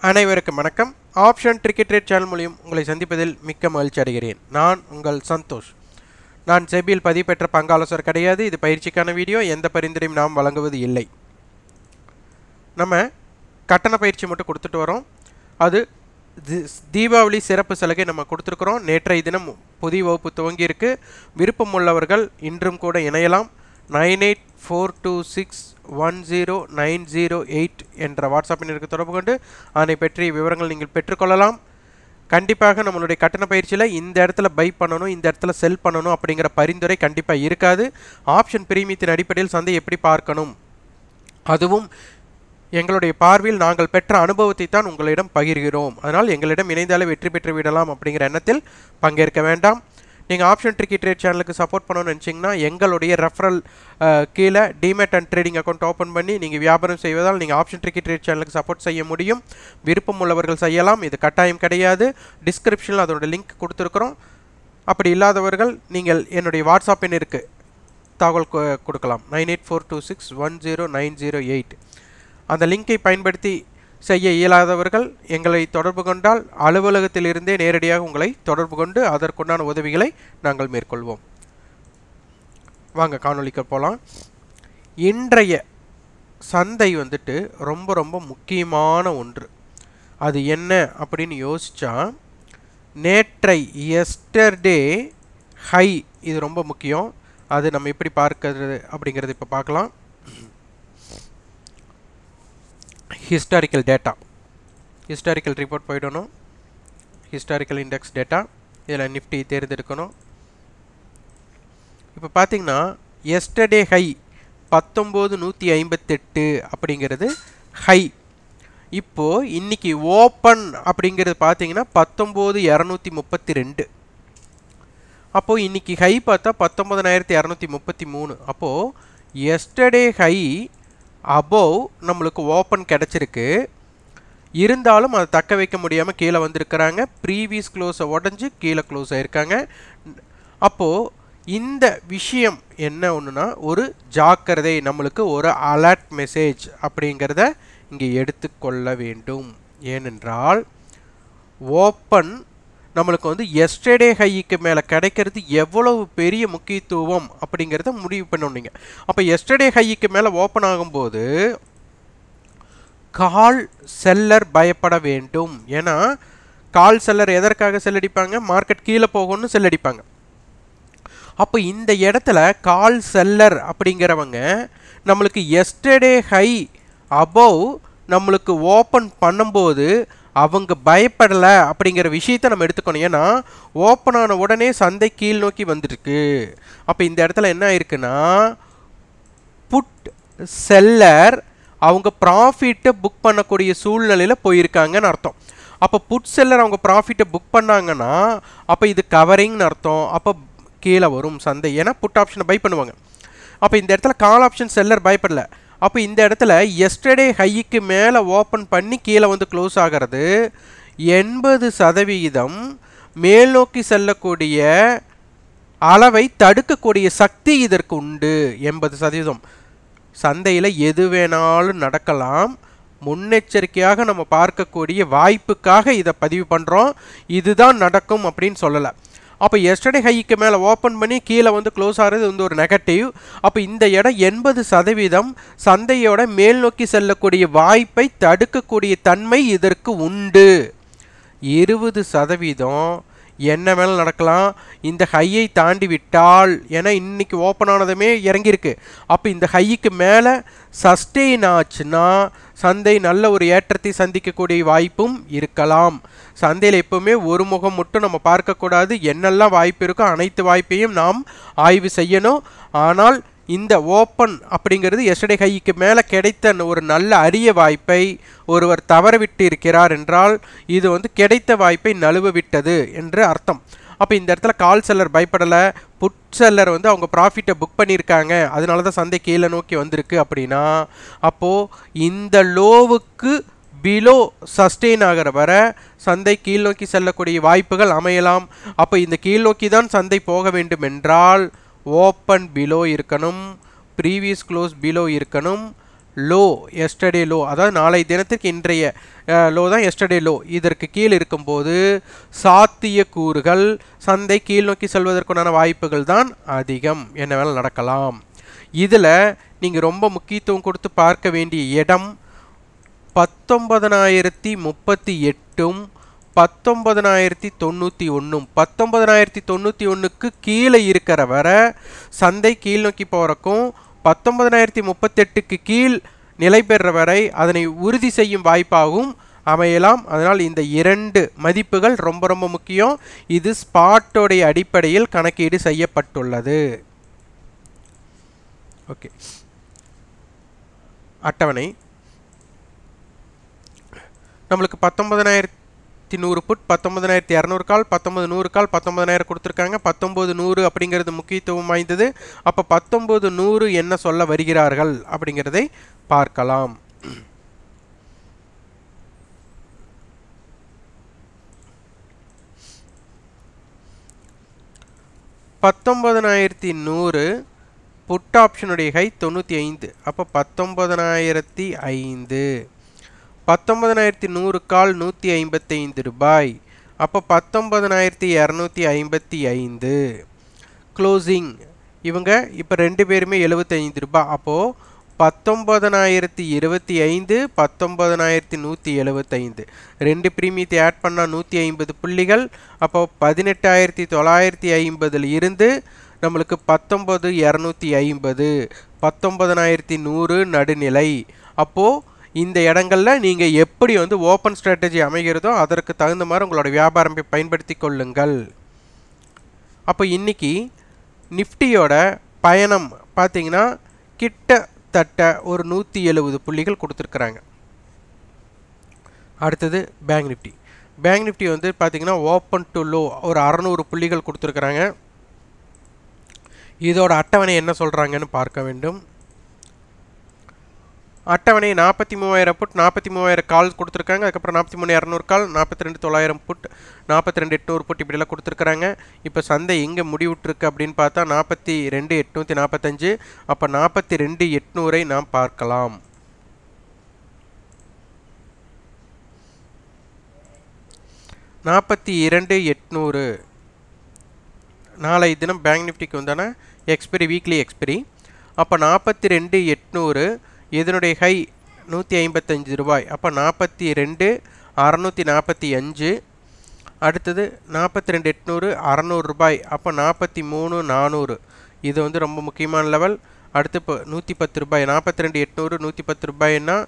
அனைவருக்கும் வணக்கம். Option tricky trade channel மூலம் உங்களை சந்திப்பதில் மிக்க மகிழ்ச்சி அடைகிறேன். நான் உங்கள் சந்தோஷ். நான் செபியில் பதிவு பெற்ற பங்காலோசர் கிடையாது. இது பயிற்சிக்கான வீடியோ. எந்த பரிந்துரையும் நாம் வழங்குவது இல்லை. நம்ம கட்டண பயிற்சி மட்டும் கொடுத்துட்டு வரோம். அது தீபாவளி சிறப்பு சலுகை நம்ம கொடுத்துருக்குறோம். நேற்றைய தினம் புதிய வகுப்பு துவங்கியிருக்கு. விருப்பம் உள்ளவர்கள் இன்றும் கூட இணையலாம். 9842610908 என்ற வாட்ஸ்அப் எண்ணிற்கு தொடர்பு கொண்டு அதனை பற்றிய விவரங்கள் நீங்கள் பெற்றுக்கொள்ளலாம். கண்டிப்பாக நம்மளுடைய கட்டண பயிற்சியில் இந்த இடத்துல பை பண்ணணும், இந்த இடத்துல செல் பண்ணணும் அப்படிங்கிற பரிந்துரை கண்டிப்பாக இருக்காது. ஆப்ஷன் பிரீமியத்தின் அடிப்படையில் சந்தை எப்படி பார்க்கணும், அதுவும் எங்களுடைய பார்வையில் நாங்கள் பெற்ற அனுபவத்தை தான் உங்களிடம் பகிர்கிறோம். அதனால் எங்களிடம் இணைந்தாலே வெற்றி பெற்று விடலாம் அப்படிங்கிற எண்ணத்தில் பங்கேற்க வேண்டாம். நீங்கள் ஆப்ஷன் ட்ரிக்கி ட்ரேட் சேனலுக்கு சப்போர்ட் பண்ணணும்னு நினச்சிங்கன்னா எங்களுடைய ரெஃபரல் கீழே demat and trading account open பண்ணி நீங்கள் வியாபாரம் செய்வதால் நீங்கள் ஆப்ஷன் ட்ரிக்கி ட்ரேட் சேனலுக்கு சப்போர்ட் செய்ய முடியும். விருப்பம் உள்ளவர்கள் செய்யலாம். இது கட்டாயம் கிடையாது. டிஸ்கிரிப்ஷனில் அதோட லிங்க் கொடுத்துருக்குறோம். அப்படி இல்லாதவர்கள் நீங்கள் என்னுடைய வாட்ஸ்அப் எண்ணிற்கு தகவல் கொடுக்கலாம். 9842610908. அந்த லிங்கை பயன்படுத்தி செய்ய இயலாதவர்கள் எங்களை தொடர்பு கொண்டால் அலுவலகத்திலிருந்தே நேரடியாக உங்களை தொடர்பு கொண்டு அதற்குண்டான உதவிகளை நாங்கள் மேற்கொள்வோம். வாங்க காணொளிக்கு போகலாம். இன்றைய சந்தை ரொம்ப ரொம்ப முக்கியமான ஒன்று. அது என்ன அப்படின்னு யோசிச்சா, நேற்றை எஸ்டர்டே ஹை, இது ரொம்ப முக்கியம். அது நம்ம எப்படி பார்க்கிறது அப்படிங்கிறது இப்போ பார்க்கலாம். ஹிஸ்டாரிக்கல் டேட்டா, ஹிஸ்டாரிக்கல் ரிப்போர்ட் போயிடணும். ஹிஸ்டாரிக்கல் இண்டெக்ஸ் டேட்டா, இதில் நிஃப்டி தேர்ந்தெடுக்கணும். இப்போ பார்த்தீங்கன்னா எஸ்டர்டே ஹை 19158 அப்படிங்கிறது ஹை. இப்போது இன்றைக்கி ஓப்பன் அப்படிங்கிறது பார்த்தீங்கன்னா 19232. அப்போது இன்றைக்கி ஹை பார்த்தா 19233. அப்போது எஸ்டர்டே ஹை அபோவ் நம்மளுக்கு ஓப்பன் கிடச்சிருக்கு. இருந்தாலும் அதை தக்க வைக்க முடியாமல் கீழே வந்திருக்கிறாங்க. ப்ரீவியஸ் க்ளோஸை உடஞ்சி கீழே க்ளோஸ் ஆகிருக்காங்க. அப்போது இந்த விஷயம் என்ன ஒன்றுனா, ஒரு ஜாக்கிரதை, நம்மளுக்கு ஒரு அலர்ட் மெசேஜ் அப்படிங்கிறத இங்கே எடுத்துக்கொள்ள வேண்டும். ஏனென்றால் ஓப்பன் நம்மளுக்கு எஸ்டர்டே ஹைக்கு மேலே கிடைக்கிறது எவ்வளவு பெரிய முக்கியத்துவம் அப்படிங்கிறத முடிவு பண்ணணுங்க. அப்போ எஸ்டர்டே ஹைக்கு மேலே ஓப்பன் ஆகும்போது கால் செல்லர் பயப்பட வேண்டும். ஏன்னா கால் செல்லர் எதற்காக செல்லடிப்பாங்க? மார்க்கெட் கீழே போகணும்னு செல்லடிப்பாங்க. அப்போ இந்த இடத்துல கால் செல்லர் அப்படிங்கிறவங்க நம்மளுக்கு எஸ்டர்டே ஹை அபோவ் நம்மளுக்கு ஓப்பன் பண்ணும்போது அவங்க பயப்படலை அப்படிங்கிற விஷயத்தை நம்ம எடுத்துக்கணும். ஏன்னா ஓப்பன் ஆன உடனே சந்தை கீழ் நோக்கி வந்துருக்கு. அப்போ இந்த இடத்துல என்ன ஆயிருக்குன்னா, புட் செல்லர் அவங்க ப்ராஃபிட்டை புக் பண்ணக்கூடிய சூழ்நிலையில் போயிருக்காங்கன்னு அர்த்தம். அப்போ புட் செல்லர் அவங்க ப்ராஃபிட்டை புக் பண்ணாங்கன்னா அப்போ இது கவரிங்னு அர்த்தம். அப்போ கீழே வரும் சந்தை. ஏன்னா புட் ஆப்ஷனை பை பண்ணுவாங்க. அப்போ இந்த இடத்துல கால் ஆப்ஷன் செல்லர் பயப்படலை. அப்போ இந்த இடத்துல எஸ்டர்டே ஹைக்கு மேலே ஓப்பன் பண்ணி கீழே க்ளோஸ் ஆகிறது 80% மேல் நோக்கி செல்லக்கூடிய அளவை தடுக்கக்கூடிய சக்தி இதற்கு உண்டு. 80% சந்தையில் எது வேணாலும் நடக்கலாம். முன்னெச்சரிக்கையாக நம்ம பார்க்கக்கூடிய வாய்ப்புக்காக இதை பதிவு பண்ணுறோம். இதுதான் நடக்கும் அப்படின்னு சொல்லலை. அப்போ எஸ்டர்டே ஹைக்கு மேலே ஓப்பன் பண்ணி கீழே க்ளோஸ் ஆகிறது ஒரு நெகட்டிவ். அப்போ இந்த இடம் 80% சந்தையோட மேல் நோக்கி செல்லக்கூடிய வாய்ப்பை தடுக்கக்கூடிய தன்மை இதற்கு உண்டு. 20% என்ன மேலே நடக்கலாம், இந்த ஹையை தாண்டி விட்டால். ஏன்னா இன்னைக்கு ஓப்பன் ஆனதுமே இறங்கியிருக்கு. அப்போ இந்த ஹைக்கு மேலே சஸ்டெயின் ஆச்சுன்னா சந்தை நல்ல ஒரு ஏற்றத்தை சந்திக்கக்கூடிய வாய்ப்பும் இருக்கலாம். சந்தையில் எப்போவுமே ஒரு முகம் மட்டும் நம்ம பார்க்கக்கூடாது. என்னெல்லாம் வாய்ப்பு இருக்கோ அனைத்து வாய்ப்பையும் நாம் ஆய்வு செய்யணும். ஆனால் இந்த ஓப்பன் அப்படிங்கிறது எஸ்டர்டே ஹைக்கு மேலே கிடைத்த ஒரு நல்ல அரிய வாய்ப்பை ஒருவர் தவறவிட்டு இருக்கிறார் என்றால் இது கிடைத்த வாய்ப்பை நழுவ விட்டது என்று அர்த்தம். அப்போ இந்த இடத்துல கால் செல்லர் பயப்படலை, புட் செல்லர் அவங்க ப்ராஃபிட்டை புக் பண்ணியிருக்காங்க, அதனால தான் சந்தை கீழே நோக்கி வந்திருக்கு அப்படின்னா அப்போது இந்த லோவுக்கு பிலோ சஸ்டெயின் ஆகிற வர சந்தை கீழ் நோக்கி செல்லக்கூடிய வாய்ப்புகள் அமையலாம். அப்போ இந்த கீழ் நோக்கி தான் சந்தை போக வேண்டும் என்றால் ஓப்பன் பிலோ இருக்கணும், ப்ரீவியஸ் க்ளோஸ் பிலோ இருக்கணும், லோ எஸ்டர்டே லோ, அதாவது நாளை தினத்திற்கு இன்றைய லோ தான் எஸ்டர்டே லோ, இதற்கு கீழ் இருக்கும்போது சாத்திய கூறுகள் சந்தை கீழ் நோக்கி செல்வதற்கான வாய்ப்புகள் தான் அதிகம், என்ன வேணாலும் நடக்கலாம். இதில் நீங்கள் ரொம்ப முக்கியத்துவம் கொடுத்து பார்க்க வேண்டிய இடம் 19,038ம் 19,091. 19,091க்கு கீழே இருக்கிற வரை சந்தை கீழ் நோக்கி போகிறக்கும் 19,038க்கு கீழ் நிலை பெற வரை அதனை உறுதி செய்யும் வாய்ப்பாகவும் அமையலாம். அதனால் இந்த 2 மதிப்புகள் ரொம்ப ரொம்ப முக்கியம். இது ஸ்பாட்டோடைய அடிப்படையில் கணக்கீடு செய்யப்பட்டுள்ளது. ஓகே, அட்டவணை நம்மளுக்கு 19,100 புட், 19,200 கால், 19,100 கால், 19,000 கொடுத்துருக்காங்க. 19,100 அப்படிங்கிறது முக்கியத்துவம் வாய்ந்தது. அப்போ 19,100 என்ன சொல்ல வருகிறார்கள் அப்படிங்கிறதை பார்க்கலாம். $19,100 புட் ஆப்ஷனுடைய ஹை 95. அப்போ 19,005. 19,100 கால் 155 ரூபாய். அப்போ 19,255. க்ளோசிங் இவங்க இப்போ 2 பேருமே 75 ரூபாய். அப்போது 19,025 19,175 2 பிரீமியத்தை ஆட் பண்ணால் 150 புள்ளிகள். அப்போ 18,950 இருந்து நம்மளுக்கு 19,250 19,100 நடுநிலை. அப்போது இந்த இடங்களில் நீங்கள் எப்படி ஓப்பன் ஸ்ட்ராட்டஜி அமைகிறதோ அதற்கு தகுந்த மாதிரி உங்களோட வியாபாரத்தை பயன்படுத்தி கொள்ளுங்கள். அப்போ இன்றைக்கி நிஃப்டியோட பயணம் பார்த்தீங்கன்னா கிட்டத்தட்ட ஒரு 170 புள்ளிகள் கொடுத்துருக்குறாங்க. அடுத்தது பேங்க் நிஃப்டி. பேங்க் நிஃப்டி பார்த்தீங்கன்னா ஓப்பன் டு லோ ஒரு 600 புள்ளிகள் கொடுத்துருக்குறாங்க. இதோட அட்டவணை என்ன சொல்கிறாங்கன்னு பார்க்க வேண்டும். அட்டவணை 43,000 புட் 43,000 கால் கொடுத்துருக்காங்க. அதுக்கப்புறம் 43,200 கால், 42,900 புட், 42,800 புட் இப்படிலாம் கொடுத்துருக்குறாங்க. இப்போ சந்தை எங்கே முடிவுட்ருக்கு அப்படின்னு பார்த்தா 42,845. அப்போ 42,800 நாம் பார்க்கலாம். $42,800 நாளை தினம் பேங்க் நிஃப்டிக்கு வந்தான எக்ஸ்பைரி, வீக்லி எக்ஸ்பைரி. அப்போ 42,800 இதனுடைய ஹை 155 ரூபாய். அப்போ 42,645. அடுத்தது 42,800 600 ரூபாய். அப்போ 43,400. இது ரொம்ப முக்கியமான லெவல். அடுத்து இப்போ 110 ரூபாய். 42,800 110 ரூபாய்னா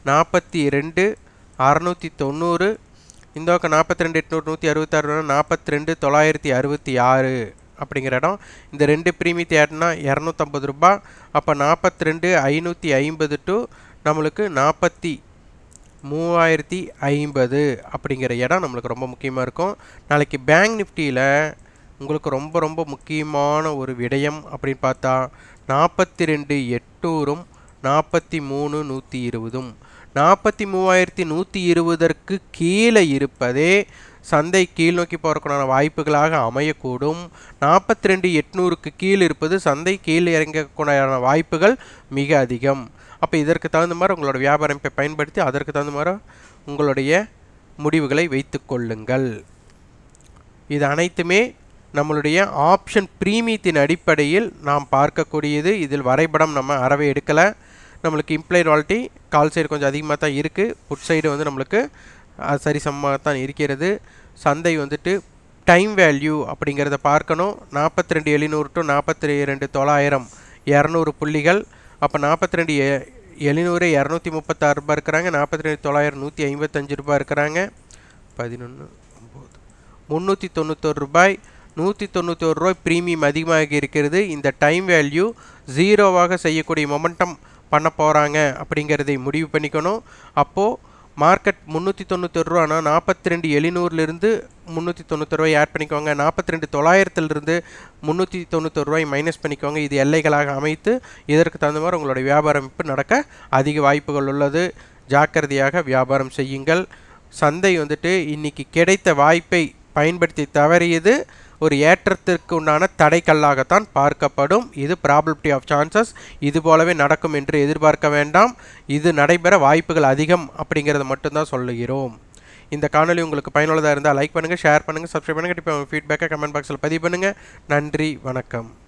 42,690. இந்த பக்கம் 42,800 166 42,966 அப்படிங்கிற இடம். இந்த 2 பிரீமியத்தை ஆட்னா 250 ரூபாய். அப்போ 42,550 டு நம்மளுக்கு 43,050 அப்படிங்கிற இடம் நம்மளுக்கு ரொம்ப முக்கியமாக இருக்கும். நாளைக்கு பேங்க் நிஃப்டியில் உங்களுக்கு ரொம்ப ரொம்ப முக்கியமான ஒரு விடயம் அப்படின்னு பார்த்தா 42,800 43,120 43,120க்கு கீழே இருப்பதே சந்தை கீழ் நோக்கி போகிறதுக்கான வாய்ப்புகளாக அமையக்கூடும். 42,800க்கு கீழ் இருப்பது சந்தை கீழ் இறங்கக்கூடிய வாய்ப்புகள் மிக அதிகம். அப்போ இதற்கு தகுந்த மாதிரி உங்களோட வியாபாரத்தை பயன்படுத்தி அதற்கு தகுந்த மாதிரி உங்களுடைய முடிவுகளை வைத்து கொள்ளுங்கள். இது அனைத்துமே நம்மளுடைய ஆப்ஷன் பிரீமியத்தின் அடிப்படையில் நாம் பார்க்கக்கூடியது. இதில் வரைபடம் நம்ம அறவே எடுக்கலை. நம்மளுக்கு இம்ப்ளைட் வாலிட்டி கால் சைடு கொஞ்சம் அதிகமாக தான் இருக்குது. புட் சைடு நம்மளுக்கு சரிசமமாக தான் இருக்கிறது. சந்தை டைம் வேல்யூ அப்படிங்கிறத பார்க்கணும். 42,700 டு 42,900 200 புள்ளிகள். அப்போ 42,700 236 ரூபாய் இருக்கிறாங்க. 42,900 155 ரூபாய் இருக்கிறாங்க. 11,9 391 ரூபாய். 191 ரூபாய் ப்ரீமியம் அதிகமாக இருக்கிறது. இந்த டைம் வேல்யூ 0வாக செய்யக்கூடிய மொமெண்டம் பண்ண போகிறாங்க அப்படிங்கிறதை முடிவு பண்ணிக்கணும். அப்போது மார்க்கெட் 391 ரூபானா 42,700லிருந்து 391 ரூபாய் ஆட் பண்ணிக்கோங்க. 42,900லிருந்து 391 ரூபாய் மைனஸ் பண்ணிக்கோங்க. இது எல்லைகளாக அமைத்து இதற்கு தகுந்த மாதிரி உங்களுடைய வியாபாரம் இப்போ நடக்க அதிக வாய்ப்புகள் உள்ளது. ஜாக்கிரதையாக வியாபாரம் செய்யுங்கள். சந்தை இன்றைக்கி கிடைத்த வாய்ப்பை பயன்படுத்தி தவறியது ஒரு ஏற்றத்திற்கு உண்டான தடைக்கல்லாகத்தான் பார்க்கப்படும். இது ப்ராபபிலிட்டி ஆஃப் சான்சஸ். இது போலவே நடக்கும் என்று எதிர்பார்க்க வேண்டாம். இது நடைபெற வாய்ப்புகள் அதிகம் அப்படிங்கிறத மட்டும்தான் சொல்லுகிறோம். இந்த காணொலி உங்களுக்கு பயனுள்ளதாக இருந்தால் லைக் பண்ணுங்கள், ஷேர் பண்ணுங்கள், சப்ஸ்கிரைப் பண்ணுங்கள். இப்போ ஃபீட்பேக்கை கமெண்ட் பாக்ஸில் பதிவு பண்ணுங்கள். நன்றி, வணக்கம்.